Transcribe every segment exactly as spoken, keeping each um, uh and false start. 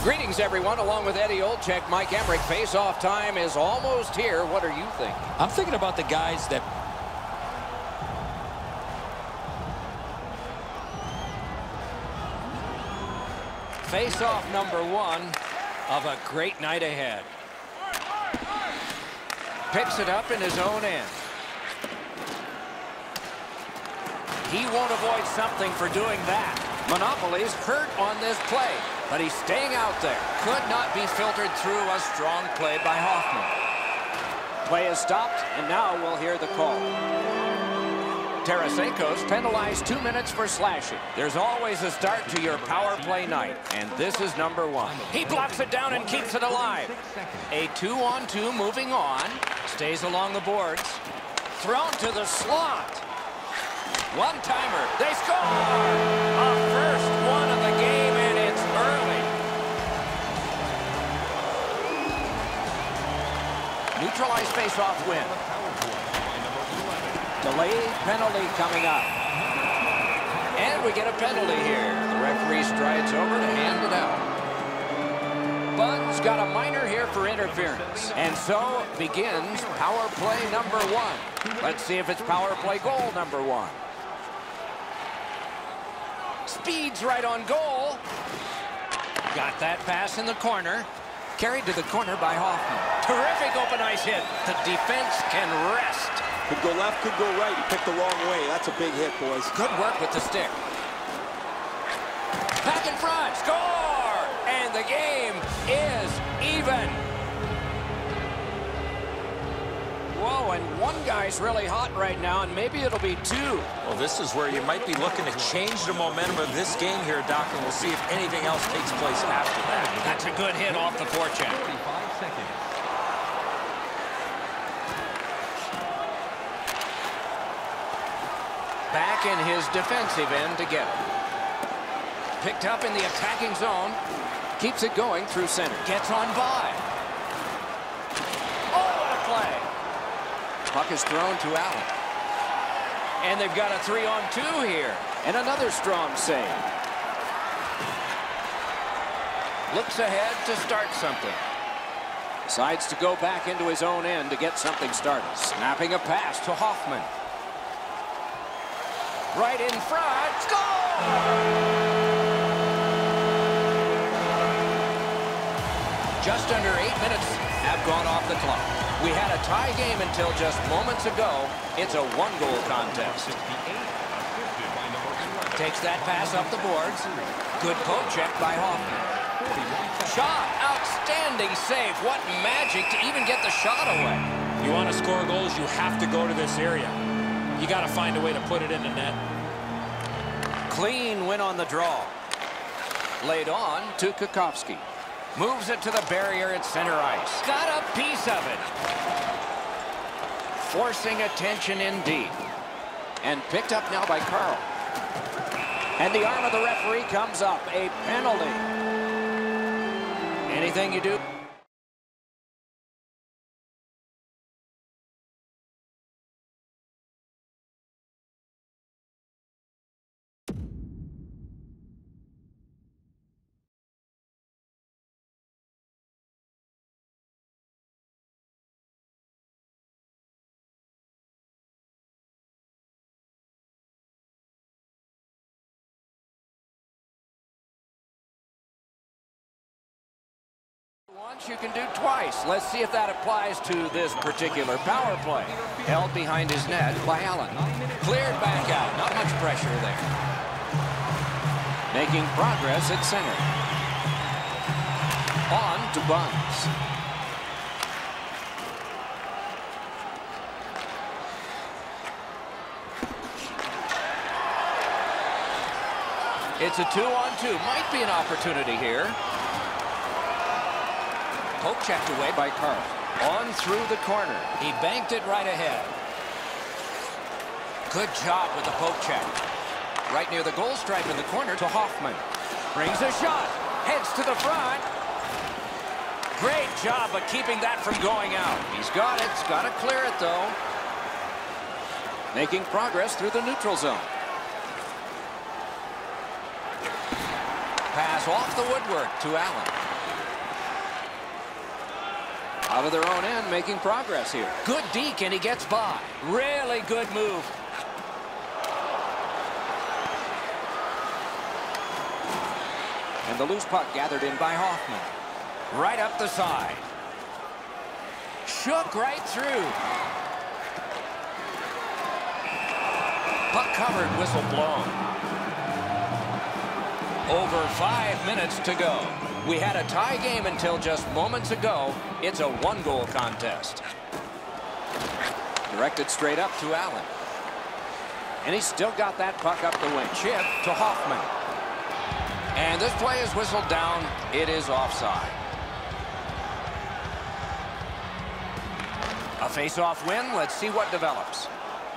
Greetings, everyone. Along with Eddie Olczyk, Mike Emrick. Face-off time is almost here. What are you thinking? I'm thinking about the guys that... Face-off number one of a great night ahead. Picks it up in his own end. He won't avoid something for doing that. Monopoly's hurt on this play, but he's staying out there. Could not be filtered through a strong play by Hoffman. Play is stopped, and now we'll hear the call. Tarasenko's penalized two minutes for slashing. There's always a start to your power play night, and this is number one. He blocks it down and keeps it alive. A two-on-two moving on. Stays along the boards. Thrown to the slot. One-timer. They score! A first one of the game, and it's early. Neutralized face-off win. Delayed penalty coming up. And we get a penalty here. The referee strides over to hand it out. Bunn's got a minor here for interference. And so begins power play number one. Let's see if it's power play goal number one. Speeds right on goal. Got that pass in the corner. Carried to the corner by Hoffman. Terrific open ice hit. The defense can rest. Could go left, could go right. He picked the wrong way. That's a big hit, boys. Good work with the stick. Back in front. Score! And the game is even. Whoa, and one guy's really hot right now, and maybe it'll be two. Well, this is where you might be looking to change the momentum of this game here, Doc, and we'll see if anything else takes place after that. That's a good hit off the forecheck. Back in his defensive end to get it. Picked up in the attacking zone. Keeps it going through center. Gets on by. Oh, what a play. Puck is thrown to Allen. And they've got a three-on-two here. And another strong save. Looks ahead to start something. Decides to go back into his own end to get something started. Snapping a pass to Hoffman. Right in front. Score! Just under eight minutes have gone off the clock. We had a tie game until just moments ago. It's a one-goal contest. Takes that pass up the boards. Good poke check by Hoffman. Shot. Outstanding save. What magic to even get the shot away. You want to score goals, you have to go to this area. You got to find a way to put it in the net. Clean win on the draw. Laid on to Kukovsky. Moves it to the barrier at center ice. Got a piece of it. Forcing attention indeed. And picked up now by Carl. And the arm of the referee comes up. A penalty. Anything you do? Once you can do twice. Let's see if that applies to this particular power play. Held behind his net by Allen. Cleared back out. Not much pressure there. Making progress at center. On to Buns. It's a two-on-two. Might be an opportunity here. Poke checked away by Carl. On through the corner. He banked it right ahead. Good job with the poke check. Right near the goal stripe in the corner to Hoffman. Brings a shot. Heads to the front. Great job of keeping that from going out. He's got it. He's got to clear it, though. Making progress through the neutral zone. Pass off the woodwork to Allen. Out of their own end, making progress here. Good deke, and he gets by. Really good move. And the loose puck gathered in by Hoffman. Right up the side. Shook right through. Puck covered, whistle blown. Over five minutes to go. We had a tie game until just moments ago. It's a one-goal contest. Directed straight up to Allen. And he's still got that puck up the wing. Chip to Hoffman. And this play is whistled down. It is offside. A face-off win. Let's see what develops.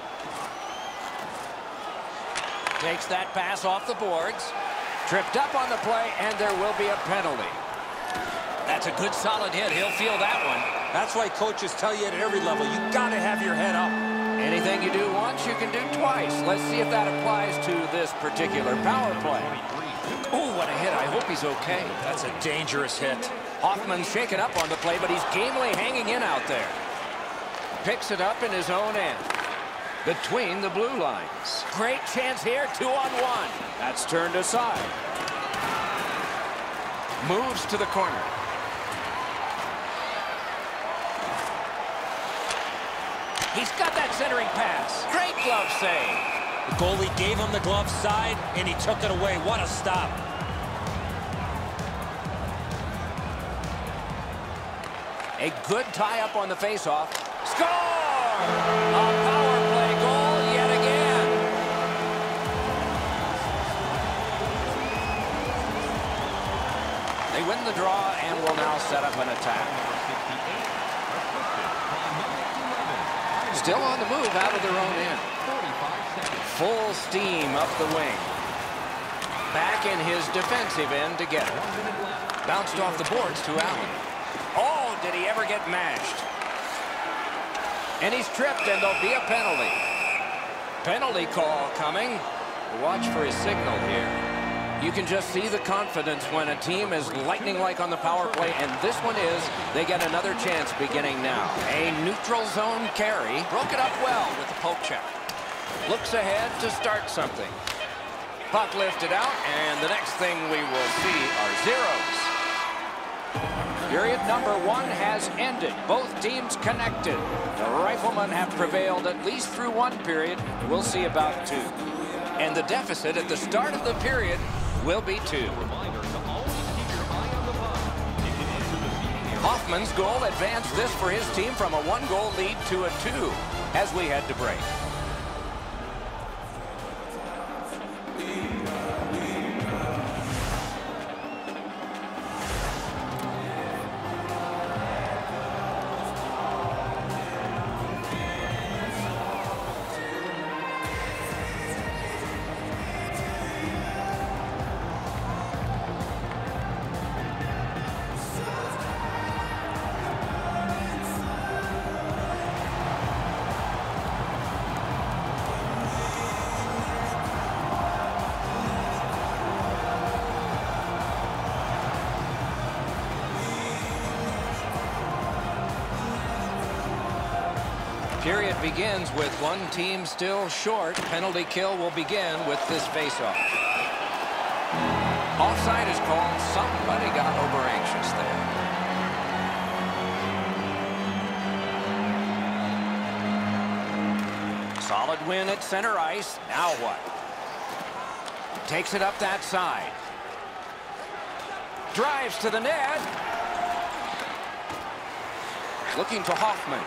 Takes that pass off the boards. Tripped up on the play, and there will be a penalty. That's a good solid hit. He'll feel that one. That's why coaches tell you at every level, you got to have your head up. Anything you do once, you can do twice. Let's see if that applies to this particular power play. Oh, what a hit. I hope he's okay. That's a dangerous hit. Hoffman's shaken up on the play, but he's gamely hanging in out there. Picks it up in his own end. Between the blue lines. Great chance here, two on one. That's turned aside. Moves to the corner. He's got that centering pass. Great glove save. The goalie gave him the glove side, and he took it away. What a stop. A good tie-up on the face-off. Score! A power play goal yet again. They win the draw and will now set up an attack. Still on the move out of their own end. Full steam up the wing. Back in his defensive end to get it. Bounced off the boards to Allen. Oh, did he ever get mashed? And he's tripped, and there'll be a penalty. Penalty call coming. Watch for his signal here. You can just see the confidence when a team is lightning-like on the power play, and this one is. They get another chance beginning now. A neutral zone carry. Broke it up well with the poke check. Looks ahead to start something. Puck lifted out, and the next thing we will see are zeros. Period number one has ended. Both teams connected. The Riflemen have prevailed at least through one period. We'll see about two. And the deficit at the start of the period will be two. Hoffman's goal advanced this for his team from a one-goal lead to a two as we head to break. Period begins with one team still short. Penalty kill will begin with this faceoff. Offside is called. Somebody got over anxious there. Solid win at center ice. Now what? Takes it up that side. Drives to the net. Looking to Hoffman.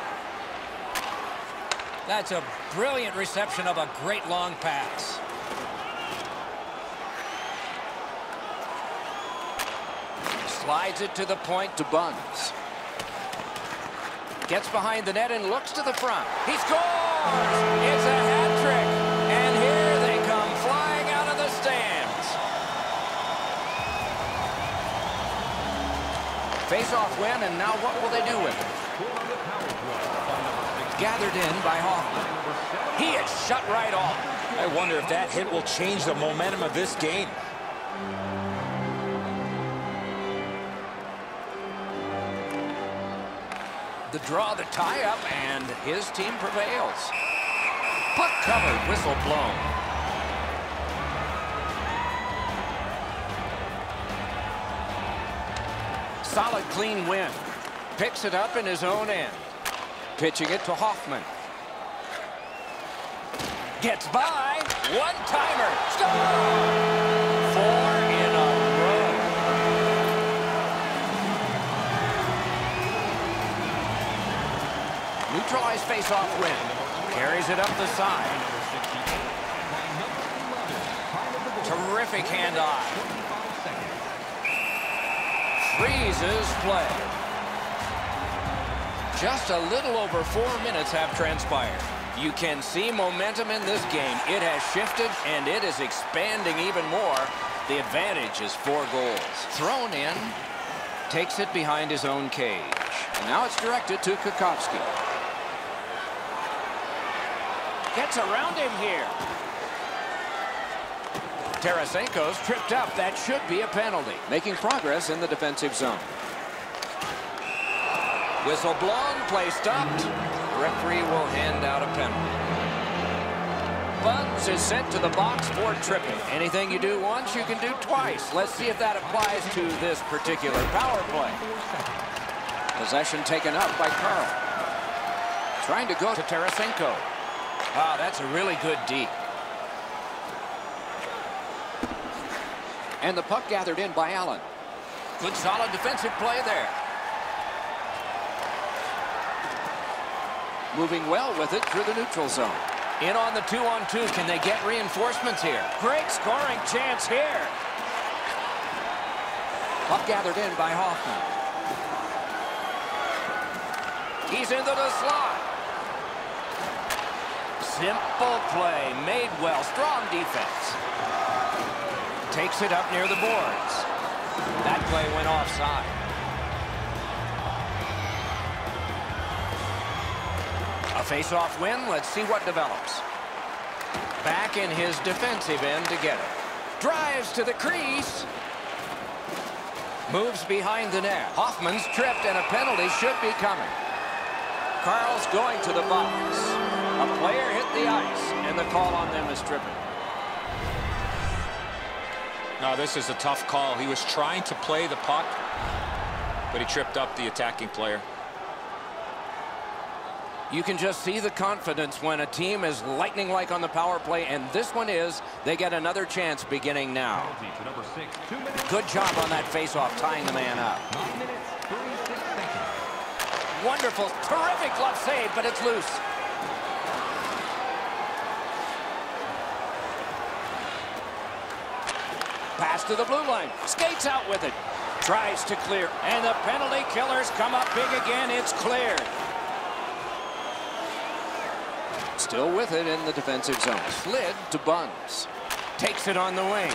That's a brilliant reception of a great long pass. Slides it to the point to Buns. Gets behind the net and looks to the front. He scores! It's a hat trick. And here they come flying out of the stands. Face-off win, and now what will they do with it? Gathered in by Hoffman. He is shut right off. I wonder if that hit will change the momentum of this game. The draw, the tie-up, and his team prevails. Puck covered, whistle blown. Solid, clean win. Picks it up in his own end. Pitching it to Hoffman. Gets by. One-timer. Score! Four in a row. Neutralized face-off win. Carries it up the side. Terrific hand-eye. Freezes play. Just a little over four minutes have transpired. You can see momentum in this game. It has shifted, and it is expanding even more. The advantage is four goals. Thrown in. Takes it behind his own cage. And now it's directed to Kukovsky. Gets around him here. Tarasenko's tripped up. That should be a penalty. Making progress in the defensive zone. Whistle blown, play stopped. The referee will hand out a penalty. Buns is sent to the box for tripping. Anything you do once, you can do twice. Let's see if that applies to this particular power play. Possession taken up by Carl. Trying to go to Tarasenko. Wow, that's a really good D. And the puck gathered in by Allen. Good solid defensive play there. Moving well with it through the neutral zone. In on the two-on-two. Can they get reinforcements here? Great scoring chance here. Puck gathered in by Hoffman. He's into the slot. Simple play. Made well. Strong defense. Takes it up near the boards. That play went offside. A face-off win. Let's see what develops. Back in his defensive end to get it. Drives to the crease. Moves behind the net. Hoffman's tripped, and a penalty should be coming. Carl's going to the box. A player hit the ice, and the call on them is tripping. No, this is a tough call. He was trying to play the puck, but he tripped up the attacking player. You can just see the confidence when a team is lightning-like on the power play, and this one is. They get another chance beginning now. Good job on that face-off, tying the man up. Wonderful, terrific glove save, but it's loose. Pass to the blue line. Skates out with it. Tries to clear. And the penalty killers come up big again. It's cleared. Still with it in the defensive zone. Slid to Buns. Takes it on the wing.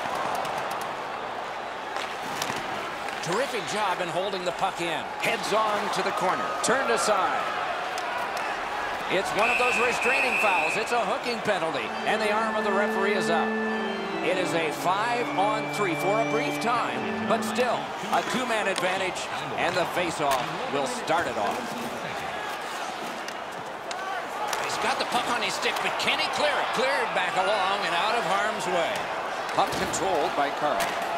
Terrific job in holding the puck in. Heads on to the corner. Turned aside. It's one of those restraining fouls. It's a hooking penalty. And the arm of the referee is up. It is a five on three for a brief time, but still a two-man advantage, and the face-off will start it off. He's got the puck on his stick, but can he clear it? Cleared back along and out of harm's way. Puck controlled by Carl.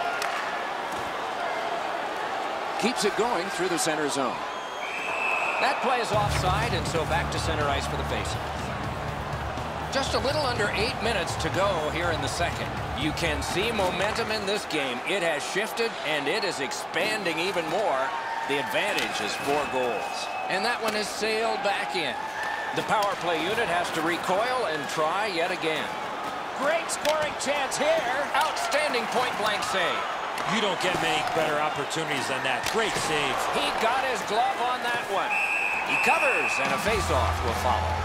Keeps it going through the center zone. That play is offside, and so back to center ice for the face-off. Just a little under eight minutes to go here in the second. You can see momentum in this game. It has shifted, and it is expanding even more. The advantage is four goals. And that one is sailed back in. The power play unit has to recoil and try yet again. Great scoring chance here. Outstanding point-blank save. You don't get many better opportunities than that. Great save. He got his glove on that one. He covers, and a face-off will follow.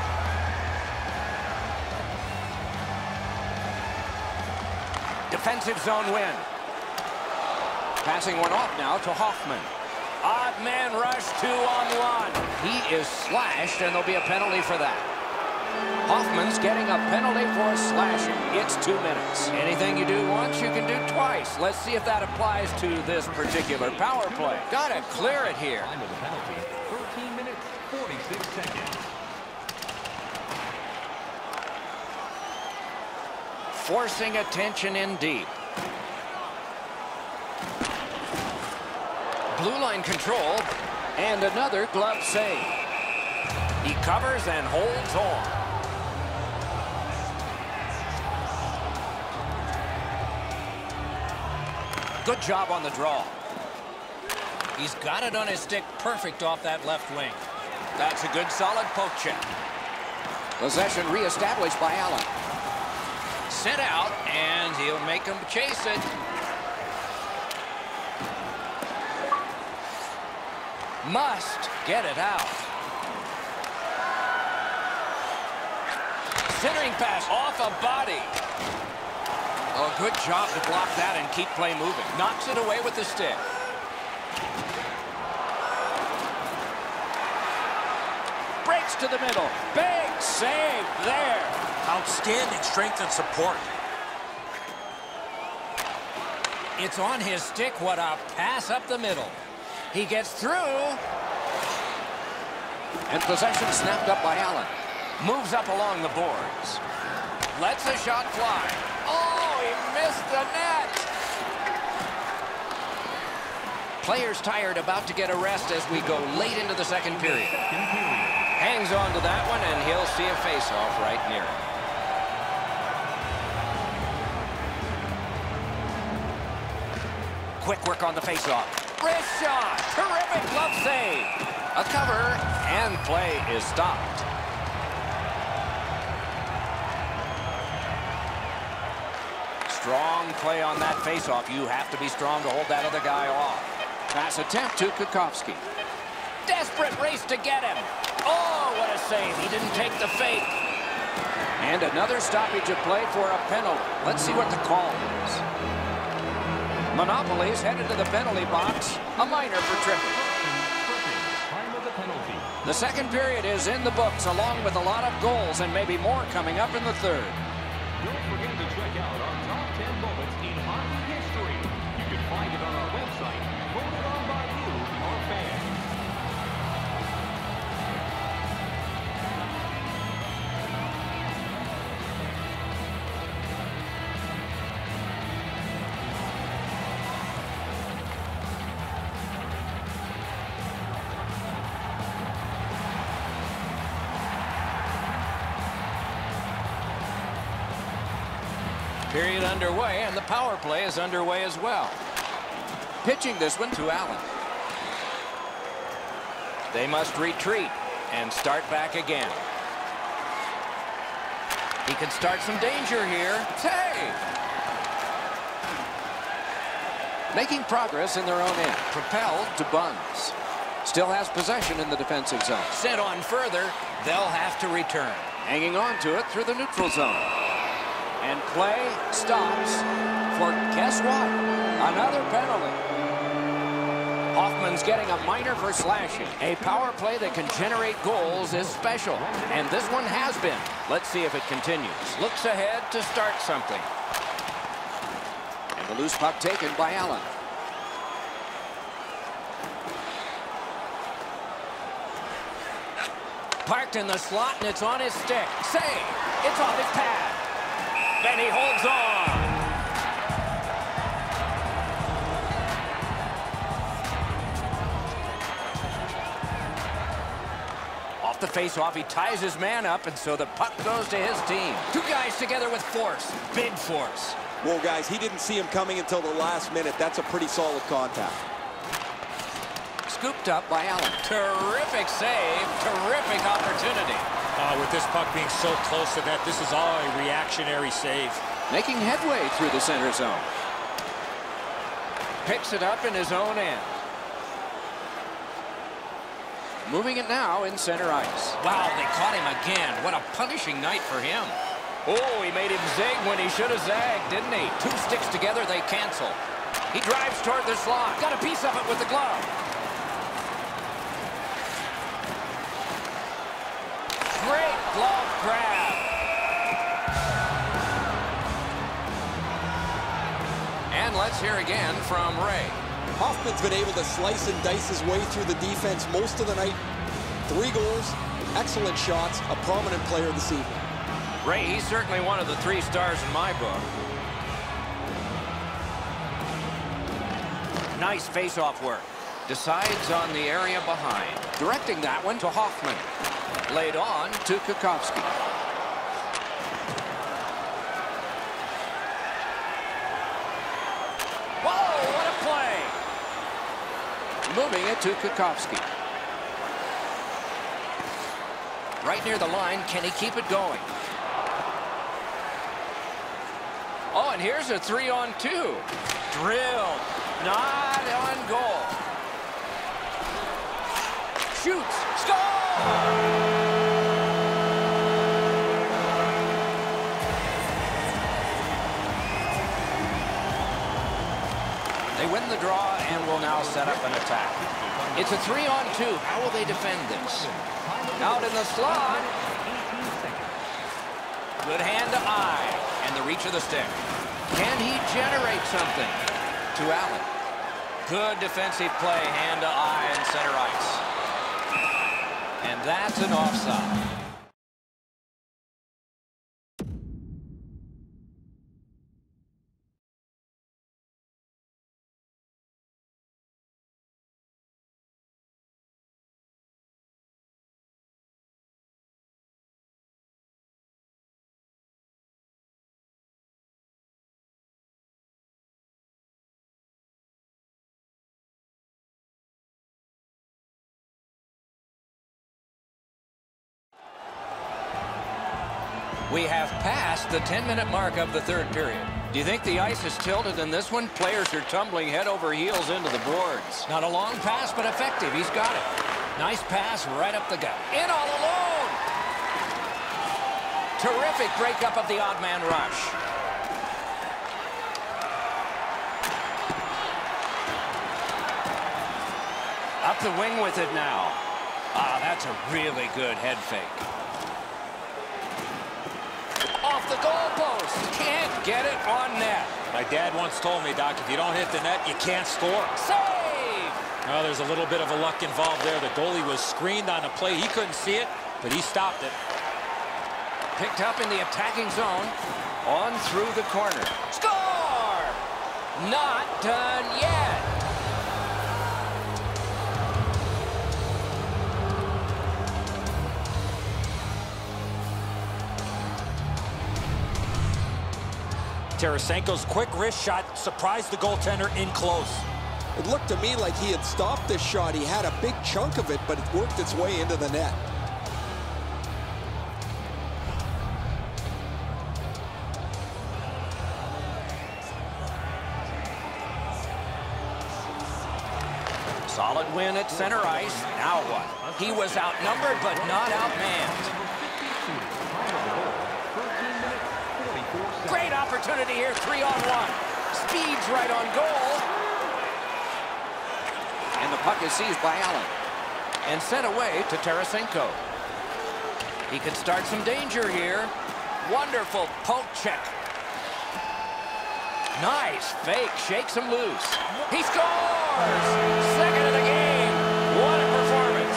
Defensive zone win. Passing one off now to Hoffman. Odd man rush, two on one. He is slashed, and there'll be a penalty for that. Hoffman's getting a penalty for slashing. It's two minutes. Anything you do once, you can do twice. Let's see if that applies to this particular power play. Gotta clear it here. Time of the penalty, thirteen minutes. six seconds. Forcing attention in deep. Blue line control, and another glove save. He covers and holds on. Good job on the draw. He's got it on his stick perfect off that left wing. That's a good solid poke check. Possession reestablished by Allen. Sent out, and he'll make him chase it. Must get it out. Centering pass off a body. Oh, good job to block that and keep play moving. Knocks it away with the stick. Breaks to the middle. Big save there. Outstanding strength and support. It's on his stick. What a pass up the middle. He gets through. And possession snapped up by Allen. Moves up along the boards. Lets a shot fly. Oh, he missed the net. Players tired, about to get a rest as we go late into the second period. Hangs on to that one, and he'll see a face-off right near him. Quick work on the face-off. Wrist shot. Terrific glove save. A cover, and play is stopped. Strong play on that face-off. You have to be strong to hold that other guy off. Pass attempt to Kukovsky. Desperate race to get him. Oh, what a save. He didn't take the fake. And another stoppage of play for a penalty. Let's see what the call is. Monopoly's headed to the penalty box. A minor for tripping. Time of the penalty. The second period is in the books, along with a lot of goals and maybe more coming up in the third. Don't forget to check out our top ten moments in hockey history. You can find it on our website, voted on by you, our fans. Period underway, and the power play is underway as well. Pitching this one to Allen. They must retreat and start back again. He can start some danger here. Save! Making progress in their own end. Propelled to Buns. Still has possession in the defensive zone. Sent on further, they'll have to return. Hanging on to it through the neutral zone. And play stops for guess what? Another penalty. Hoffman's getting a minor for slashing. A power play that can generate goals is special. And this one has been. Let's see if it continues. Looks ahead to start something. And the loose puck taken by Allen. Parked in the slot, and it's on his stick. Save! It's off his pad. Then he holds on. Off the face-off, he ties his man up, and so the puck goes to his team. Two guys together with force, big force. Well, guys, he didn't see him coming until the last minute. That's a pretty solid contact. Scooped up by Allen. Terrific save, terrific opportunity. Uh, with this puck being so close to that, this is all a reactionary save. Making headway through the center zone. Picks it up in his own end. Moving it now in center ice. Wow, they caught him again. What a punishing night for him. Oh, he made him zig when he should have zagged, didn't he? Two sticks together, they cancel. He drives toward the slot. Got a piece of it with the glove. Great glove grab. And let's hear again from Ray. Hoffman's been able to slice and dice his way through the defense most of the night. Three goals, excellent shots, a prominent player this evening. Ray, he's certainly one of the three stars in my book. Nice face-off work. Decides on the area behind. Directing that one to Hoffman. Laid on to Kukovsky. Whoa, what a play! Moving it to Kukovsky. Right near the line, can he keep it going? Oh, and here's a three on two. Drilled. Not on goal. Shoots. Score! They win the draw and will now set up an attack. It's a three on two. How will they defend this? Out in the slot. Good hand to eye. And the reach of the stick. Can he generate something? To Allen. Good defensive play, hand to eye and center ice. And that's an offside. We have passed the ten minute mark of the third period. Do you think the ice is tilted in this one? Players are tumbling head over heels into the boards. Not a long pass, but effective. He's got it. Nice pass right up the gut. In all alone. Terrific breakup of the odd man rush. Up the wing with it now. Ah, that's a really good head fake. Off the goalpost. Can't get it on net. My dad once told me, Doc, if you don't hit the net, you can't score. Save! Well, there's a little bit of a luck involved there. The goalie was screened on the play. He couldn't see it, but he stopped it. Picked up in the attacking zone. On through the corner. Score! Not done yet. Tarasenko's quick wrist shot surprised the goaltender in close. It looked to me like he had stopped this shot. He had a big chunk of it, but it worked its way into the net. Solid win at center ice. Now what? He was outnumbered, but not outmanned. Great opportunity here, three on one. Speeds right on goal. And the puck is seized by Allen. And sent away to Tarasenko. He could start some danger here. Wonderful poke check. Nice fake, shakes him loose. He scores! Second of the game. What a performance.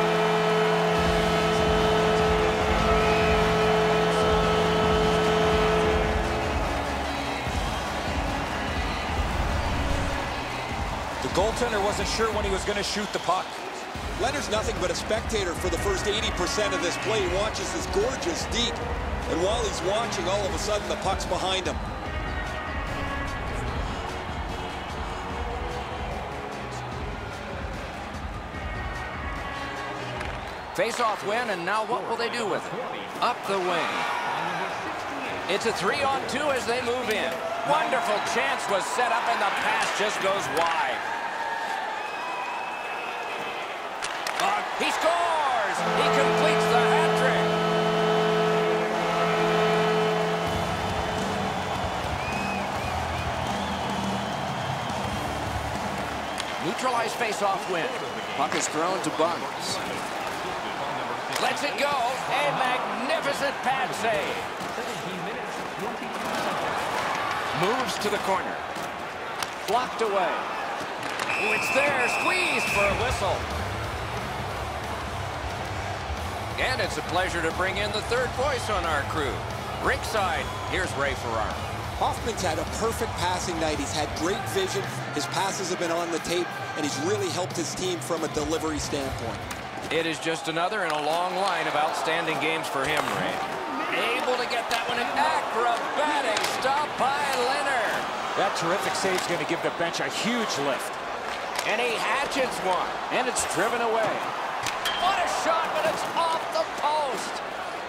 The goaltender wasn't sure when he was going to shoot the puck. Leonard's nothing but a spectator for the first eighty percent of this play. He watches this gorgeous deke. And while he's watching, all of a sudden, the puck's behind him. Face-off win, and now what will they do with it? Up the wing. It's a three on two as they move in. Wonderful chance was set up, and the pass just goes wide. Uh, he scores! He completes the hat trick. Neutralized face-off win. Puck is thrown to Bungs. Lets it go. A magnificent pad save. Moves to the corner. Blocked away. Oh, it's there. Squeezed for a whistle. And it's a pleasure to bring in the third voice on our crew. Ringside, here's Ray Ferraro. Hoffman's had a perfect passing night. He's had great vision. His passes have been on the tape, and he's really helped his team from a delivery standpoint. It is just another in a long line of outstanding games for him, Ray. Able to get that one. An acrobatic stop by Leonard. That terrific save is going to give the bench a huge lift. And he hatchets one. And it's driven away. What a shot, but it's off the post.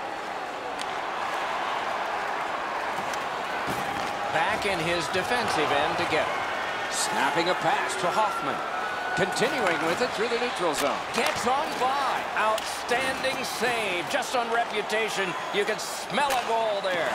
Back in his defensive end to get it. Snapping a pass to Hoffman. Continuing with it through the neutral zone. Gets on by. Outstanding save. Just on reputation, you can smell a goal there.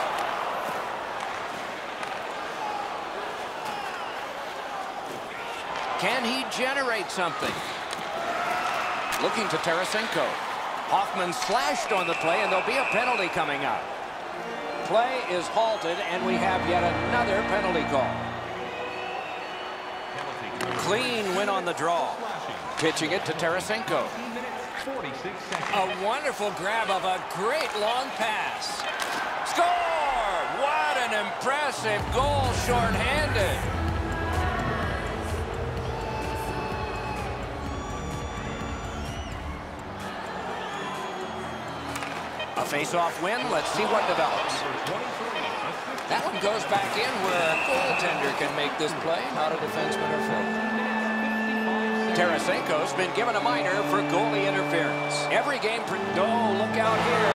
Can he generate something? Looking to Tarasenko. Hoffman slashed on the play, and there'll be a penalty coming up. Play is halted, and we have yet another penalty call. Clean win on the draw. Pitching it to Tarasenko. A wonderful grab of a great long pass. Score! What an impressive goal shorthanded. A face-off win. Let's see what develops. That one goes back in where a goaltender can make this play, not a defenseman or forward. Tarasenko's been given a minor for goalie interference. Every game... Oh, look out here.